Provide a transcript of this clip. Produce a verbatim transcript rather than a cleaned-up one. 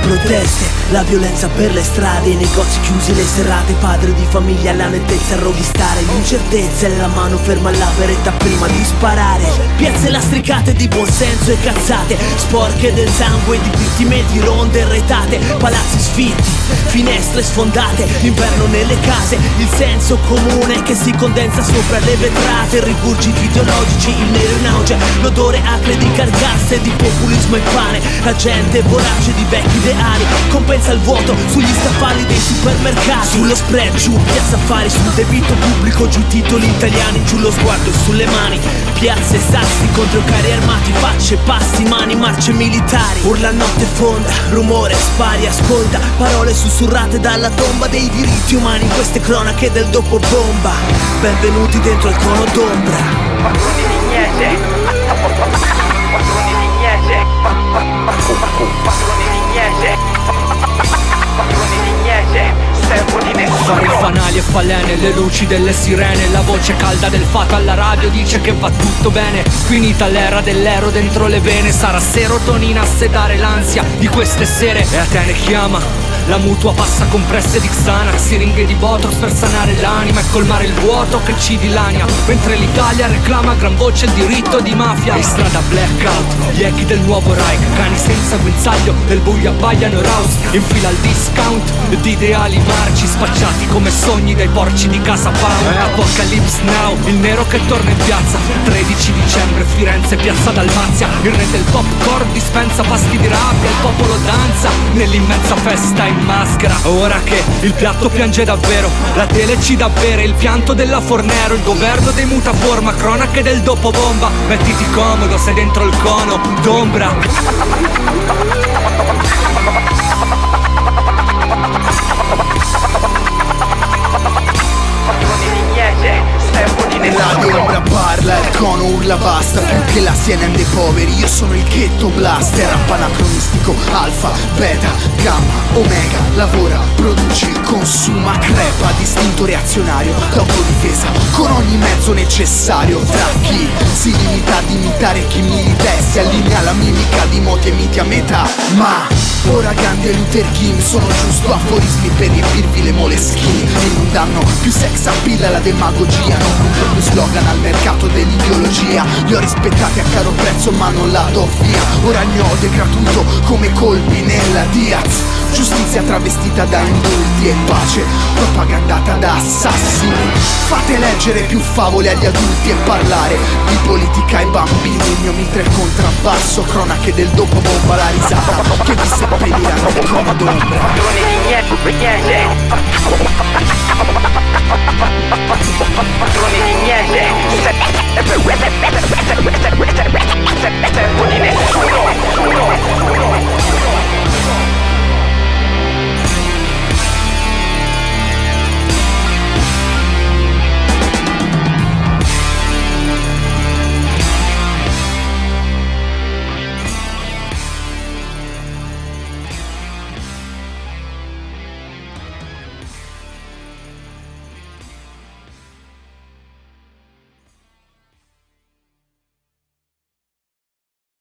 proteste, la violenza per le strade, i negozi chiusi, le serate, padre di famiglia, la nettezza a rovistare, l'incertezza e la mano ferma alla beretta prima di sparare. Piazze lastricate di buonsenso e cazzate, sporche del sangue di vittime di ronde retate, palazzi sfitti, finestre sfondate, l'inverno nelle case, il senso comune che si condensa sopra le vetrate, rigurgiti ideologici, il nero in auge, l'odore acre di carcasse, di populismo e pane, la gente vorace di vecchi ideali, compensa il vuoto sugli scaffali dei supermercati, sullo spread, giù piazza affari, sul debito pubblico, giù titoli italiani, giù lo sguardo e sulle mani, piazze sassi contro carri armati, facce, passi, mani, marce militari, urla a notte fonda, rumore, spari, ascolta, parole sussurrate dalla tomba dei diritti umani in queste cronache del dopo bomba. Benvenuti dentro il cono d'ombra. Padroni di niente, padroni di niente, padroni di niente, padroni di niente, servo di nessuno. Fare i fanali e falene, le luci delle sirene, la voce calda del fato alla radio dice che va tutto bene. Finita l'era dell'ero dentro le vene, sarà serotonina a sedare l'ansia di queste sere. E a te ne chiama la mutua passa compresse di Xanax, siringhe di Botox per sanare l'anima e colmare il vuoto che ci dilania, mentre l'Italia reclama a gran voce il diritto di mafia. E strada blackout, gli echi del nuovo Reich, cani senza guinzaglio, del buio abbaiano Raus, in fila al discount di ideali marci, spacciati come sogni dai porci di Casa Pound. E Apocalypse Now, il nero che torna in piazza, tredici dicembre Firenze, piazza Dalmazia, il re del popcorn dispensa pasti di rabbia, il popolo danza nell'immensa festa in maschera. Ora che il piatto piange davvero, la tele ci dà bere il pianto della Fornero, il governo dei mutaforma, cronache del dopo bomba. Mettiti comodo, sei dentro il cono d'ombra. Padroni di niente, servo di nessuno. Radio ombra parla, il cono urla basta, più che la C N N dei poveri, io sono il ghetto blaster. Rap anacronistico, alfa, beta, gamma, omega, lavora, produce, consuma, crepa, distinto reazionario, l'autodifesa, con ogni mezzo necessario. Tra chi si limita ad imitare chi milita e si allinea alla mimica di moti e miti a metà. Ma ora Gandhi e Luther King sono giusto aforismi per riempirvi le moleschine, e non danno più sex appeal alla demagogia, non comprano più slogan al mercato dell'ideologia. Li ho rispettati a caro prezzo ma non la do via, ora ne ho decratuto come colpi nella Diaz. Giustizia travestita da indulti e pace propagandata da assassini. Fate leggere più favole agli adulti e parlare di politica ai bambini. Il mio mitra è contrabbasso, cronache del dopo bomba, la risata che vi seppellirà nel cono d'ombra. Padroni di niente, niente, padroni di niente, servo di nessuno.